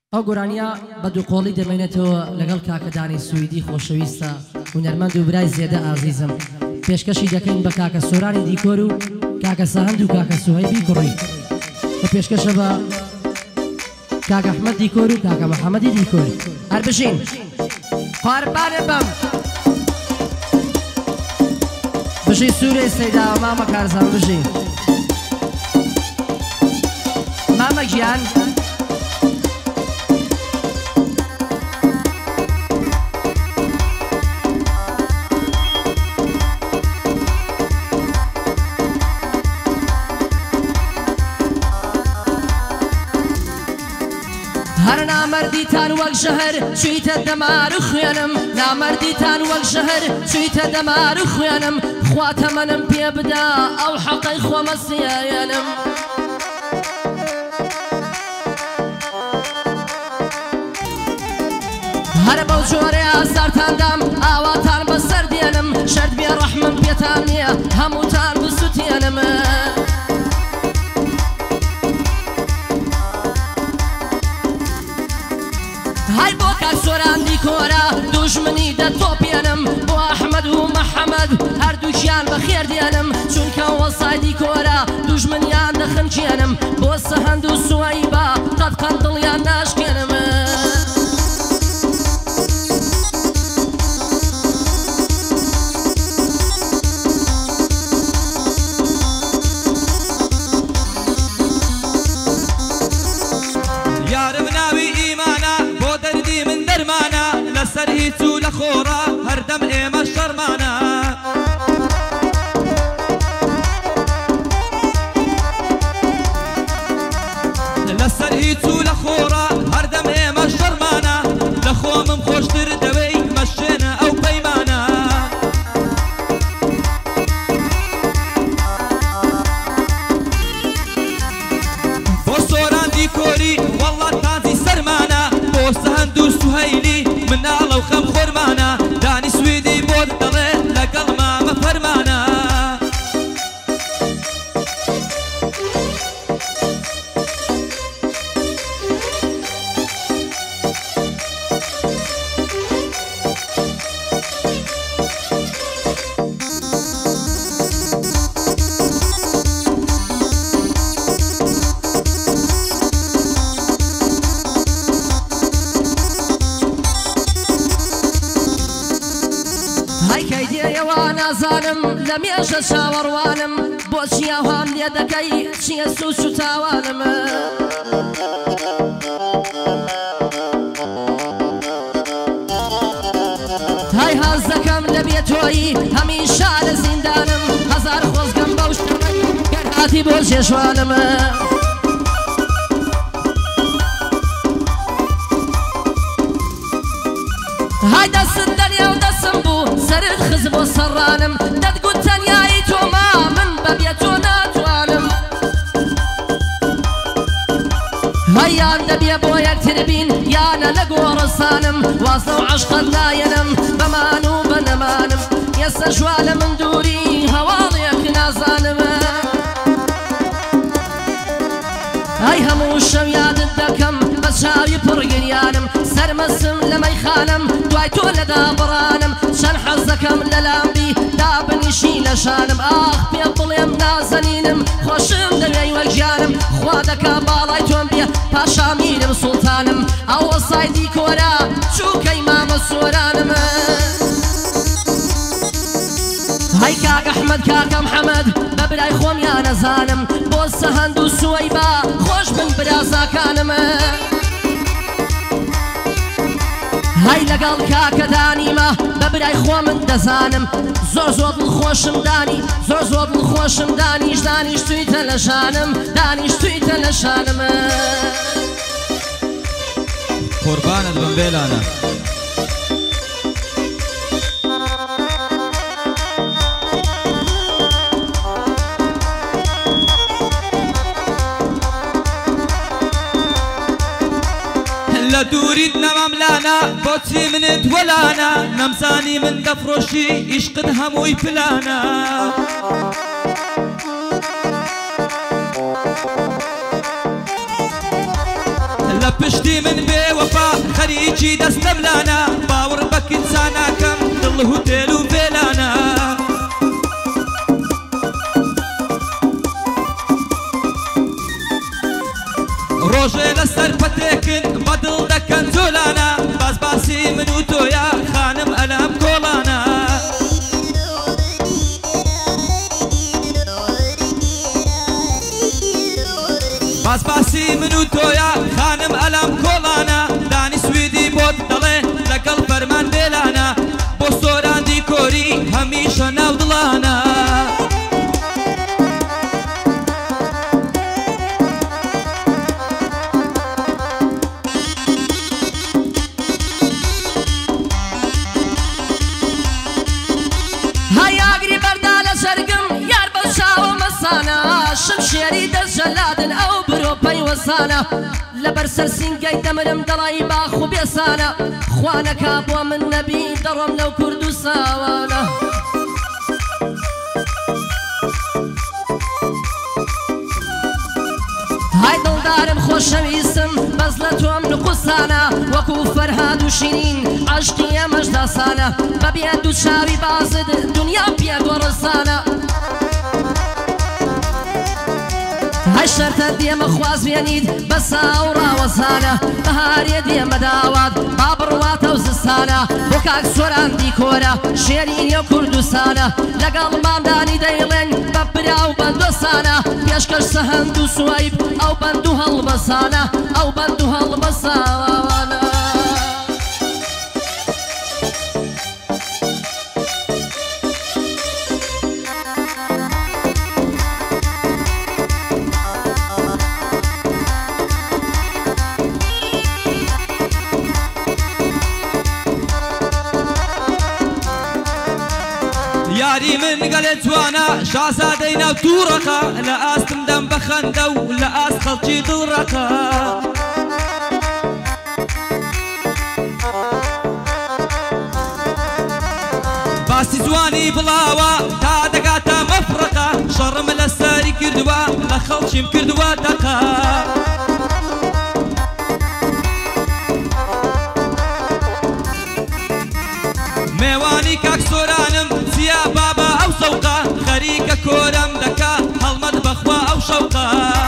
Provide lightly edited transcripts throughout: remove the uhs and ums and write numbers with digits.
ئەو گۆرانیە بە دووقۆڵی دەمێنێتەوە لەگەڵ کاکەدانی سویدی خۆشەویستە هونەرمەند و برای زێدە ئازیزم. پێشکەشی دەکەین بە کاکە سۆرانی دیکۆر و کاکە سەهەند و کاکە سوهەیبی کوڕی. بە پێشکەشە بە کاکە ئەحمەد دیکۆر و کاکە محەممەدی دیکۆر. هەر بژین قوربانە بەم بژی سوورێ سەیدا مامە کارزان بژین مامە گیان. هەر نامەردیتان وەک شەهر چوویتە دەمار و خوێنم، نامەردیتان وەک شەهر چوویتە دەمار و خوێنم، خوا تەمەنم پێ بدا ئەو حەقەی خۆمەسیایەنم. هەر بەو جۆرە ئازارتاندام ئاواتان بەسەر دێنم، شەرت بێ ڕەحمم پێتان نییە هەمووتان بسووتێنم. هاي بۆ کاک سۆران دیکۆرە دوژمنی دەتۆپێنم، بۆ ئەحمەد و مەحەممەد هەردووکیان بەخێر دێنم، چونکە وەسای دیکۆرە دوژمنیان دەخنکێنم، بۆ سەهەند و سوهەیبە قەت قەندڵیان ناشکێنم. یارم ناوی ئیمانە بۆ دەردی من دەرمانە، لەسەر هیچ و لە خۆڕە هەردەم ئێمە شەرمانە. لەسەر هیچ و لە خۆڕە هەردەم ئێمە شەرمانە، لە خۆمم خۆشتر دەوەی مەشێنە ئەو پەیمانە. بۆ سۆران دیکۆری وەڵڵا تازی سەرمانە، بۆ سەهەند و سوهەیلی مناڵە و خەم خۆرمانە، دانی سویدی بۆ دەڵێ لەگەڵ مامە فەرمانە. هەی کەی دێیەوە نازانم لە مێژە چاوەڕوانم، بۆچی ئەوهام لێ دەکەی چییە سووچ و تاوانم. هەی هەز دەکەم لە بێتۆیی هەمیشا لە زیندانم، هەزار خۆزگەم بەو شتەمە گەر هاتی بۆ جێژوانم. هاي دەست دەنێ و دەسم بوو سەرت خز بۆ سەڕانم، دەتگوت تەنیایی تۆما من بە بێ تۆ ناتوانم. هەیان دەبێ بۆ یەکتر بین یانە لە گۆڕستانم، وازە و عەشقەت نایەنم بەمان و بە نەمانم، ئێستا ژوا لە من دووری هەواڵێک نازانم. ئەی هەموو شەو یادت دەکەم بە چاوی پڕگریانم، سەرمەسم لە مەیخانم دوای تۆ لەدا بڕانم، چەند حەز دەکەم لە لامبی دابنیشی لە شانم. ئاخ پێ بڵێم نازەنینم خۆشم دەوێی وەک گیانم، خوا دەکا باڵای تۆم بێ پاشامیرم سوڵتانم، ئەو وەسای دیکۆرە چووکەی مامە سۆرانم. هەی کاک ئەحمەد کاکە محەممەد بە برای خۆم یانەزانم، بۆ سەهەند و سوهەیبە خۆش بن برازاکانم. هەی لەگەڵ کاکەدانیمە بە برای خۆ من دەزانم، زۆر زۆر دڵخۆشم دانی، زۆر زۆر دڵخۆشم دانیش دانیشتوویتە لە شانم، دانیشتوویتە لە شانم. قوربانت بم بێلانە. لە دووریت نەماملانە بۆچی منت وەلانە، نەمزانی من دەفرۆشی ئیشقت هەمووی پلانە. لپشتی من بێوەفا خەریکی دەستە بلانە باوەڕ بە کچاناکەم دڵ هوتێل و فێلانە ڕۆژێ لەسەر پەتێکن بەدڵ دەکەن جۆلانە باسباسی من و تۆیە خانم ئەلەم کۆڵانە باسباسی من و تۆیە خانم ئەلەم کۆڵانە دانی سویدی بۆت دەڵێ لەگەڵ فەرمان بێلانە بۆ سۆراندی کۆری هەمیشە ناو دڵانە شمشێری دەژەلادن ئەو برۆپەی وەسانە لەبەر سەرسینگەی دەمرم دەڵی باخ و بێسانە خوانەکا بۆ من نەبی دەڕۆم لەو کورد و ساوانە های دڵدارم خۆشەویستم بەس لە تۆم نقوسانە وەکو فەرهاد و شیرین عەشقی ئەمەش داسانە بەبێ دوو چاوی بازت دنیا پێ گۆڕستانە هەی شەرتە دێمە خواز بێنیت بە ساو ڕاوەزانە بەهارێ دێمە داوات با بڕواتە و زستانە بۆ کاک سۆراندی کۆرە شێرینیە کوردستانە لەگەڵ مامدانی دەیڵێن بە برا و بەندۆسانە پێشکەش سەهەند و سوایب ئەو بەند و هەڵبەسانە ئەو بەند و هەڵبەسانە یاری من گەلێ جوانە شازادەی ناو تووڕەکە لە ئاستم دەم بە خەندە و لە ئاست خەڵکی دڵڕەکە باسی جوانی بڵاوە تا دەگاتە مەفرەقە شەڕم لە سەری کردووە لە خەڵکیم کردووە دەقە میوانی کاک سۆرانم چیا بابا ئەو سەوقە خەریکە کۆرەم دەکا هەڵمەت بەخوا ئەو شەوقە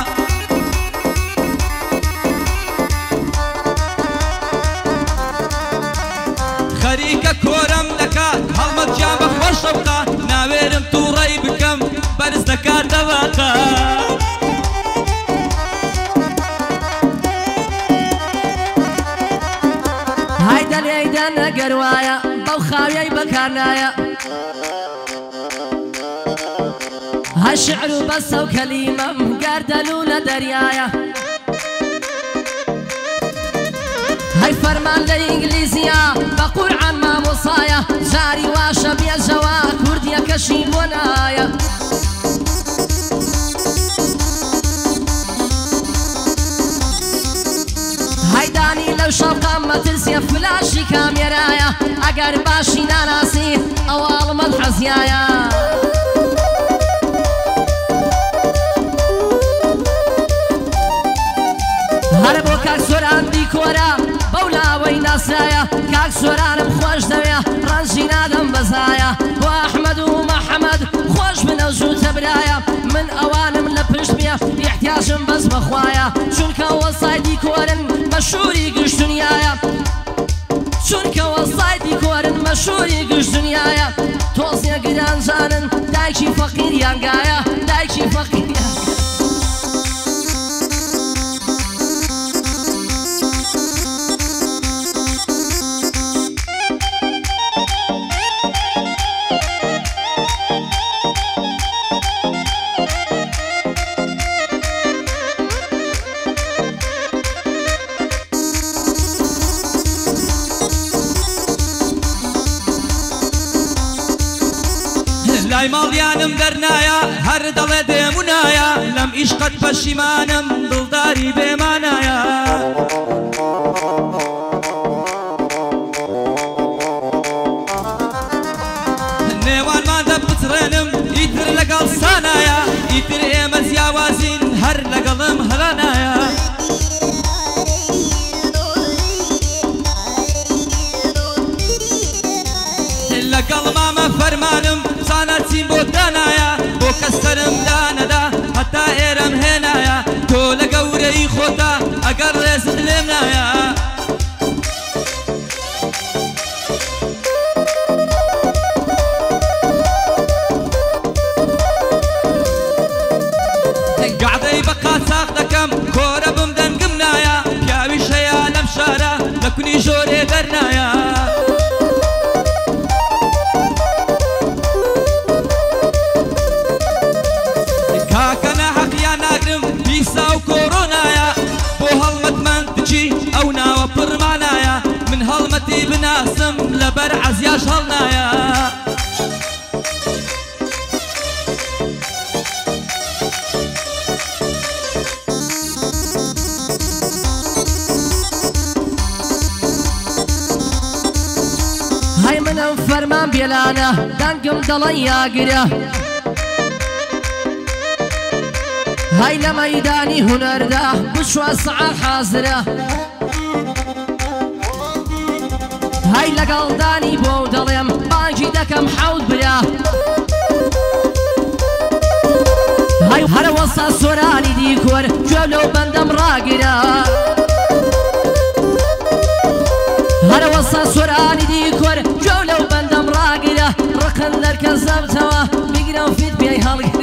خەریکە کۆرەم دەکات هەڵمەت جا بەخوا شەوقە ناوێرم تووڕەی بکەم بەرز دەکات دەواقە هایدە لێیدە نەگەر وایە بەو خاویەی بەکارنایە ها شعر و بەسە و کەلیمەم گاردەلو لە دەریایە هەی فەرمان لە ئینگلیزیە بە قورعان مامۆسایە جاری واشە بێژەوە کوردیەکەشی بۆ نایە هەیدانی لەو شەوقام مەترسیە فلاشی کامێرایە ئەگەر باشی ناناسی ئەواڵمەت حەزیایە هەرە بۆ کاک سۆراندی کۆرە بەو لاوەی ناسایە کاک سۆرانم خۆش دەوێ ڕەنجی نادەم بەزایە بۆ ئەحمەد و مەحەمەد خۆش بنە زووتە برایە من ئەوانم لە پشت بێ احتیاجم بەس بەخوایە چونکە وەسایدی کۆرن مەشهوری گشت دنیایە چونکە وەسایدی کۆرن مەشهوری گشت دنیایە تۆزیە گرانجانن دایکی فەقیریانگایە دایکی فەقیریان لای ماڵیانم دەرنایە هەر دەڵێ دێمونایە لەم ئیشقەت پەشیمانم دڵداری بێمانایە نێوانمان دەبترێنم ئیتر لەگەڵ سانایە ئیتر ئێمە جیاوازین هەر لەگەڵم هەڵانایە پێی خۆتا ئەگەر ڕێزت لێم نایە گعدەی بە قاچاق دەکەم کۆرە بم دەنگم نایە پیاویش هەیە لەم شارە لە کونی ژۆرێ دەرنایە کاکەنە حەقیان ناگرم پیسا و کۆڕۆنایە بۆ هەڵمەتمان بچی ئەو ناوە پڕمانایە من هەڵمەتی بناسم لەبەر عەزیاش هەڵنایە هەی منم فەرمان بێلانە دەنگم دەڵێن یاگرە هەی لە مەیدانی هونەردا بچوە سەعات حازرە هەی لەگەڵدانی بۆ دەڵێم بانگی دەکەم حەوت برا هەی هەرەوەسا سۆرانی دیکۆر گوێ لەو بەندەم ڕاگرە هەرەوەسا سۆرانی دیکۆر گوێ لەو بەندەم ڕاگرە ڕقن دەرکە زەبتەوە بیگرە و فیت پێی هەڵگرە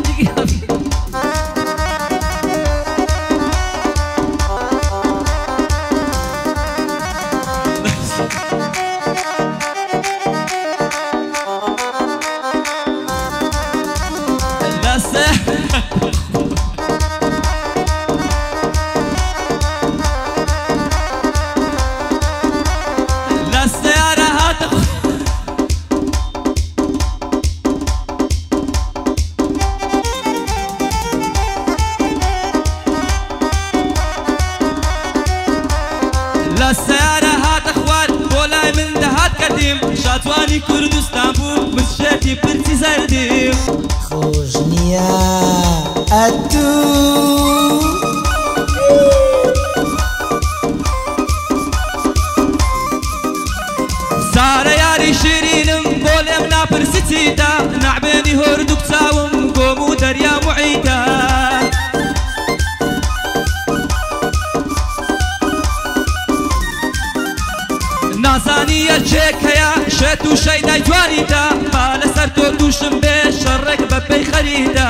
لەسەیارە هاتە خوار بۆ لای من دەهات کەدیم شاتوانی کوردستان بوو مشێتی پرچی زەردیم خۆش نییە ئەتوو سارە یاری شیرینم بۆ لێم ناپرسی چیتە نەعبێنی هۆردوو چاوم گۆم و دەریا موعیتە نازانی یەکێک هەیە شێت و شەیدای توانیتە با لەسەر تۆ تووشم بێ شەڕێک بە پێی خەریتە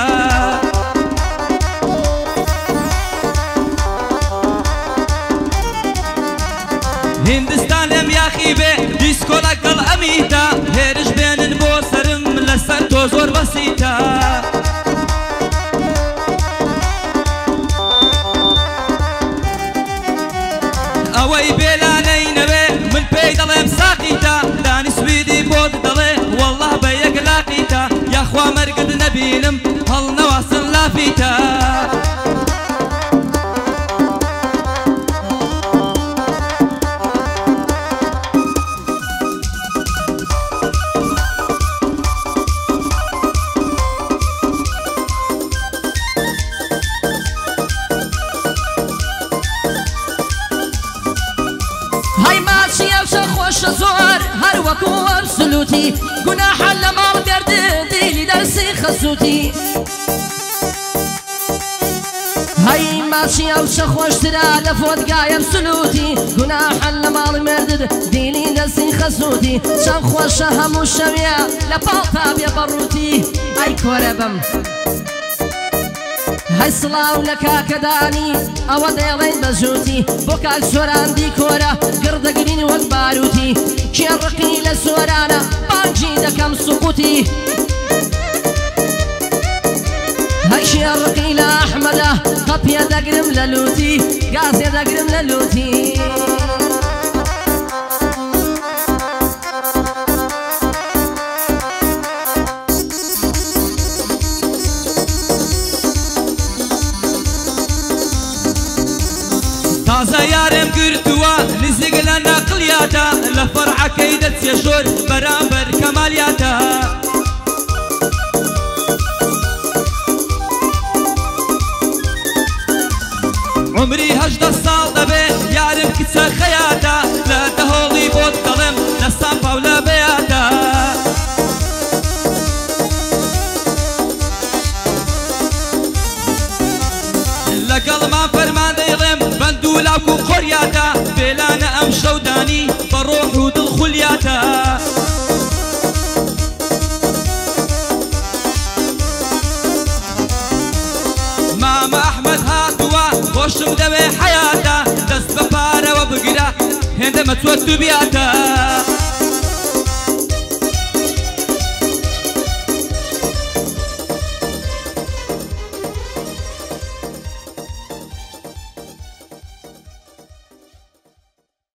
هیندستان لێم یاخی بێ دیسکۆ لەگەڵ ئەمیتە هێرش بێنن بۆ سەرم لەسەر تۆ زۆر بەسیتە ئەوەی بێلانەی نەوێ من پێی دەڵێم ساقیتە دانی سویدی بۆت دەڵێ وەڵڵا بە یەک لاقیتە یاخوا مەرگت نەبینم هەڵ نەواسن لافیتە هەی ماچی ئەوشە خۆشە زۆر هەر وەکو ئەبسولوتی گوناحە لە ماڵ دەردێ دیلی دەرسی خەسووتی هەی ماچی ئەوشە خۆشترا لە فۆتگای ئەبسولوتی گوناحە لە ماڵی مردد دیلی دەرسی خەسووتی چەند خۆشە هەموو شەویە لە پاڵتا بێ بەڕووتی ئەی کۆرە بم هەی سڵاو لە کاکەدانی ئەوە دەیڵێن بەزووتی بۆ کاک سۆراندی کۆرە گردەگرین وەک باروتی کێڕقی لە سۆرانە بانگی دەکەم سوقوتی هەی کێڕقی لە ئەحمەدە قەپیە دەگرم لە لوتی گازێ دەگرم لە لوتی تازە یارم گرتووە نزیک لە نەقلیاتە لە فەرعەکەی دەچێ شۆر بەرامبەر کەمالیاتە عمری 18 ساڵ دەبێ یارم کچە خەیاتە لە دەهۆڵی بۆت دەڵێم لە سامپاو لە بەیاتە لەگەڵمان فەرمان فەریادە بێلانە ئەم شەودانی بە ڕۆح و دڵ خولیاتە مامە ئەحمەد هاتووە خۆشم دەوێ حەیاتە دەست بە پارەوە بگرە هێندە مەچۆت و بیاتە